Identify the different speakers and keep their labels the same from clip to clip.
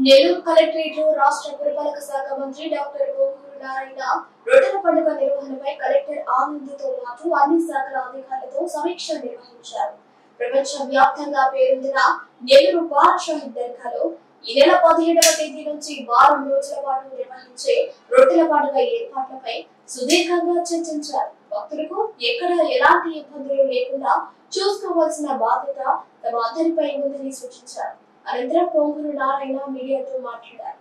Speaker 1: నెల్లూరు కలెక్టరేట్లో రాష్ట్ర పురపాలక శాఖ మంత్రి డాక్టర్ గోంగూరు నారాయణ రొట్టెల పండుగ నిర్వహణపై కలెక్టర్ ఆనంద్తో పాటు అన్ని శాఖల అధికారులతో సమీక్ష నిర్వహించారు. ప్రపంచ వ్యాప్తంగా పేరొందిన నెల్లూరు బారా షాహీద్ దర్గాలో ఈ నెల 17వ తేదీ నుంచి వారం రోజుల పాటు నిర్వహించే రొట్టెల పండుగ ఏర్పాట్లపై సుదీర్ఘంగా చర్చించారు. భక్తులకు ఎక్కడ ఎలాంటి ఇబ్బందులు లేకుండా చూసుకోవాల్సిన బాధ్యత తమ అందరిపై ఉందని సూచించారు. అనంతరం గోంగూరు నారాయణ మీడియాతో మాట్లాడారు.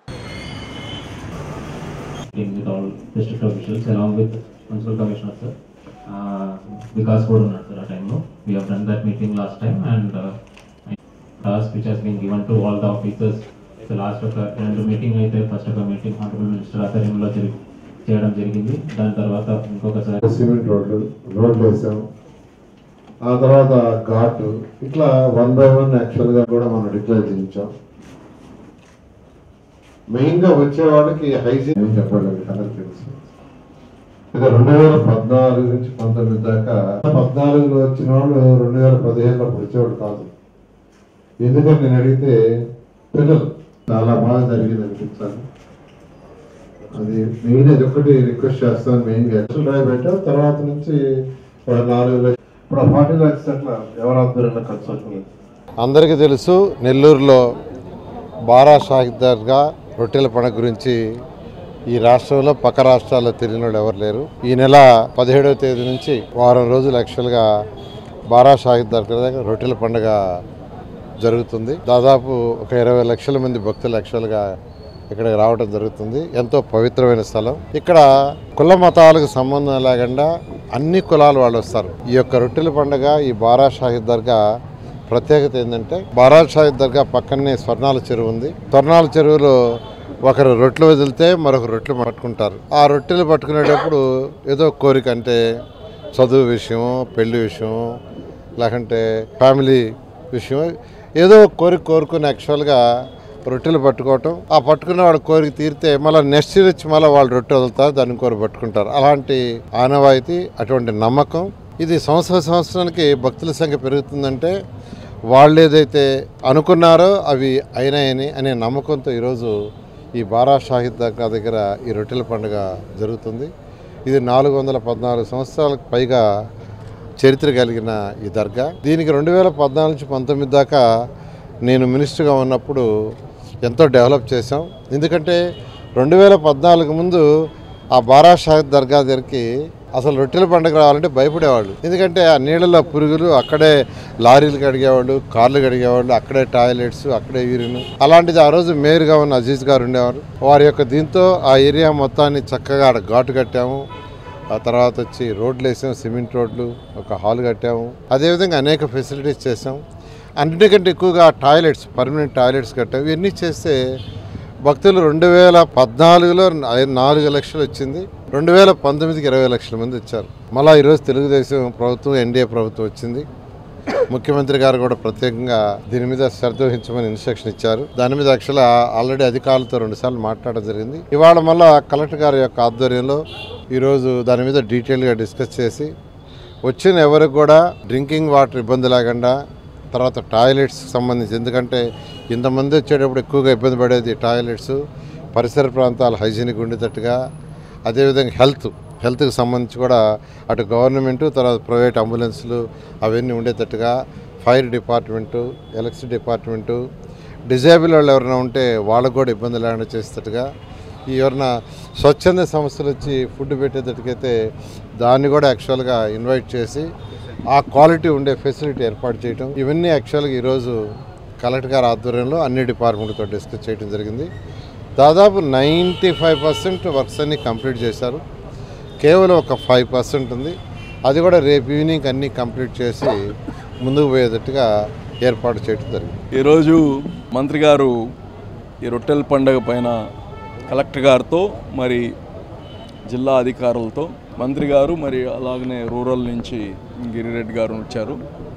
Speaker 2: With all district officials along with Municipal Commissioner sir, Vikas Board sir at time. We have done that meeting last time and task which has been given to all the officers. So last of the meeting అయితే first of the meeting honorable minister ఆధ్వర్యంలో చేయడం జరిగింది. దాని తర్వాత ఇంకొకసారి
Speaker 3: cement రోడ్లు వేసాం. ఆ తర్వాత ఘాటు ఇట్లా 1 by 1 యాక్చువల్గా కూడా మనం డిక్లేర్ చేయించాం. మెయిన్గా వచ్చే వాళ్ళకి హైజీన్ చెప్పలేదు అందరికి తెలుసు. ఇది 2014 నుంచి 19 దాకా 14లో వచ్చిన వాళ్ళు 2015లో వచ్చేవాడు కాదు. ఎందుకంటే నేను అడిగితే పిల్లలు చాలా బాగా జరిగింది అనిపించాలి. అది మెయిన్ అది ఒక్కటి రిక్వెస్ట్ చేస్తాను. మెయిన్గా ఎక్సల్ డ్రైవ్ పెట్టాం. తర్వాత నుంచి 4 లక్షలు ఇప్పుడు 40 lakhs అట్లా ఎవరు ఆధ్వర్యంలో ఖర్చు అవుతుంది.
Speaker 4: అందరికీ తెలుసు నెల్లూరులో బారా షాహీద్ దర్గా రొట్టెల పండుగ గురించి ఈ రాష్ట్రంలో పక్క రాష్ట్రాల్లో తెలియని వాళ్ళు ఎవరు లేరు. ఈ నెల 17వ తేదీ నుంచి వారం రోజులు యాక్చువల్గా బారా షాహీద్ దర్గా దగ్గర రొట్టెల పండుగ జరుగుతుంది. దాదాపు ఒక 20 లక్షల మంది భక్తులు యాక్చువల్గా ఇక్కడికి రావడం జరుగుతుంది. ఎంతో పవిత్రమైన స్థలం. ఇక్కడ కుల మతాలకు సంబంధం లేకుండా అన్ని కులాల వాళ్ళు వస్తారు. ఈ యొక్క రొట్టెల పండుగ ఈ బారా షాహీద్ దర్గా ప్రత్యేకత ఏంటంటే బారా షాహీద్ దర్గా పక్కనే స్వర్ణాల చెరువు ఉంది. స్వర్ణాల చెరువులో ఒకరు రొట్టెలు వదిలితే మరొక రొట్టెలు పట్టుకుంటారు. ఆ రొట్టెలు పట్టుకునేటప్పుడు ఏదో కోరిక, అంటే చదువు విషయం, పెళ్లి విషయం, లేకంటే ఫ్యామిలీ విషయం, ఏదో కోరుకుని యాక్చువల్గా రొట్టెలు పట్టుకోవటం. ఆ పట్టుకున్న వాడు కోరిక తీరితే మళ్ళీ నెక్స్ట్ ఇయర్ వచ్చి మళ్ళీ వాళ్ళు రొట్టె వదులుతారు, దాన్ని కోరి పట్టుకుంటారు. అలాంటి ఆనవాయితీ, అటువంటి నమ్మకం. ఇది సంవత్సరానికి భక్తుల సంఖ్య పెరుగుతుందంటే వాళ్ళు ఏదైతే అనుకున్నారో అవి అయినాయని అనే నమ్మకంతో ఈరోజు ఈ బారా షాహీద్ దర్గా దగ్గర ఈ రొట్టెల పండుగ జరుగుతుంది. ఇది 414 సంవత్సరాలకు పైగా చరిత్ర కలిగిన ఈ దర్గా. దీనికి 2014 నుంచి 19 దాకా నేను మినిస్టర్గా ఉన్నప్పుడు ఎంతో డెవలప్ చేసాం. ఎందుకంటే 2014 ముందు ఆ బారా షాహీద్ దర్గా దగ్గరికి అసలు రొట్టెల పండుగ రావాలంటే భయపడేవాళ్ళు. ఎందుకంటే ఆ నీళ్ళలో పురుగులు, అక్కడే లారీలు కడిగేవాళ్ళు, కార్లు కడిగేవాళ్ళు, అక్కడే టాయిలెట్స్, అక్కడే యూరిన్. అలాంటిది ఆ రోజు మేయర్గా ఉన్న అజీజ్ గారు ఉండేవారు. వారి యొక్క దీంతో ఆ ఏరియా మొత్తాన్ని చక్కగా ఆడ ఘాటు కట్టాము. ఆ తర్వాత వచ్చి రోడ్లు వేసాము, సిమెంట్ రోడ్లు, ఒక హాల్ కట్టాము. అదేవిధంగా అనేక ఫెసిలిటీస్ చేసాం. అన్నిటికంటే ఎక్కువగా టాయిలెట్స్, పర్మనెంట్ టాయిలెట్స్ కట్టాము. ఇవన్నీ చేస్తే భక్తులు 2014లో 4 లక్షలు వచ్చింది. 2019కి 20 లక్షల మంది వచ్చారు. మళ్ళీ ఈరోజు తెలుగుదేశం ప్రభుత్వం, ఎన్డీఏ ప్రభుత్వం వచ్చింది. ముఖ్యమంత్రి గారు కూడా ప్రత్యేకంగా దీని మీద శ్రద్ధ వహించమని ఇన్స్ట్రక్షన్ ఇచ్చారు. దాని మీద యాక్చువల్గా ఆల్రెడీ అధికారులతో 2 సార్లు మాట్లాడడం జరిగింది. ఇవాళ మళ్ళీ కలెక్టర్ గారి యొక్క ఆధ్వర్యంలో ఈరోజు దాని మీద డీటెయిల్గా డిస్కస్ చేసి వచ్చిన ఎవరికి కూడా డ్రింకింగ్ వాటర్ ఇబ్బంది లేకుండా, తర్వాత టాయిలెట్స్కి సంబంధించి, ఎందుకంటే ఇంతమంది వచ్చేటప్పుడు ఎక్కువగా ఇబ్బంది పడేది టాయిలెట్స్, పరిసర ప్రాంతాలు హైజీనిక్ ఉండేటట్టుగా, అదేవిధంగా హెల్త్కి సంబంధించి కూడా అటు గవర్నమెంటు, తర్వాత ప్రైవేట్ అంబులెన్స్లు అవన్నీ ఉండేటట్టుగా, fire department, electricity department, disable వాళ్ళు ఎవరైనా ఉంటే వాళ్ళకు కూడా ఇబ్బంది లేకుండా చేసేటట్టుగా, ఈ ఎవరైనా స్వచ్ఛంద సంస్థలు వచ్చి ఫుడ్ పెట్టేటట్టుకైతే దాన్ని కూడా యాక్చువల్గా ఇన్వైట్ చేసి ఆ క్వాలిటీ ఉండే ఫెసిలిటీ ఏర్పాటు చేయడం, ఇవన్నీ యాక్చువల్గా ఈరోజు కలెక్టర్ గారి ఆధ్వర్యంలో అన్ని డిపార్ట్మెంట్తో డిస్కస్ చేయడం జరిగింది. దాదాపు 95% వర్క్స్ అన్నీ కంప్లీట్ చేశారు. కేవలం ఒక 5% ఉంది. అది కూడా రేపు ఈవినింగ్ అన్నీ కంప్లీట్ చేసి ముందుకు పోయేటట్టుగా ఏర్పాటు చేయడం జరిగింది.
Speaker 5: ఈరోజు మంత్రి గారు ఈ రొట్టెల పండుగ పైన కలెక్టర్ గారితో, మరి జిల్లా అధికారులతో, మంత్రి గారు మరి అలాగనే రూరల్ నుంచి గిరిరెడ్డి గారు వచ్చారు.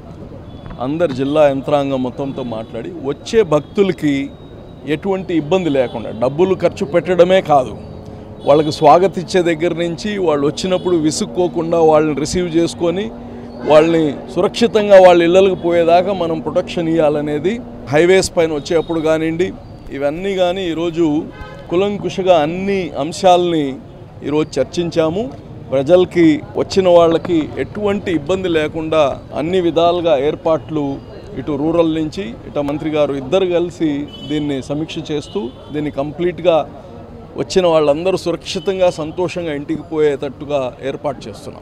Speaker 5: అందరు జిల్లా యంత్రాంగం మొత్తంతో మాట్లాడి వచ్చే భక్తులకి ఎటువంటి ఇబ్బంది లేకుండా, డబ్బులు ఖర్చు పెట్టడమే కాదు, వాళ్ళకి స్వాగతం ఇచ్చే దగ్గర నుంచి వాళ్ళు వచ్చినప్పుడు విసుక్కోకుండా వాళ్ళని రిసీవ్ చేసుకొని వాళ్ళని సురక్షితంగా వాళ్ళ ఇళ్ళలకు పోయేదాకా మనం ప్రొటెక్షన్ ఇవ్వాలనేది హైవేస్ పైన వచ్చేప్పుడు కానివ్వండి, ఇవన్నీ కానీ ఈరోజు కులంకుశగా అన్ని అంశాలని ఈరోజు చర్చించాము. ప్రజలకి వచ్చిన వాళ్ళకి ఎటువంటి ఇబ్బంది లేకుండా అన్ని విధాలుగా ఏర్పాట్లు ఇటు రూరల్ నుంచి ఇటు మంత్రి గారు ఇద్దరు కలిసి దీన్ని సమీక్ష చేస్తూ దీన్ని కంప్లీట్గా వచ్చిన వాళ్ళందరూ సురక్షితంగా సంతోషంగా ఇంటికి పోయేటట్టుగా ఏర్పాటు చేస్తున్నాం.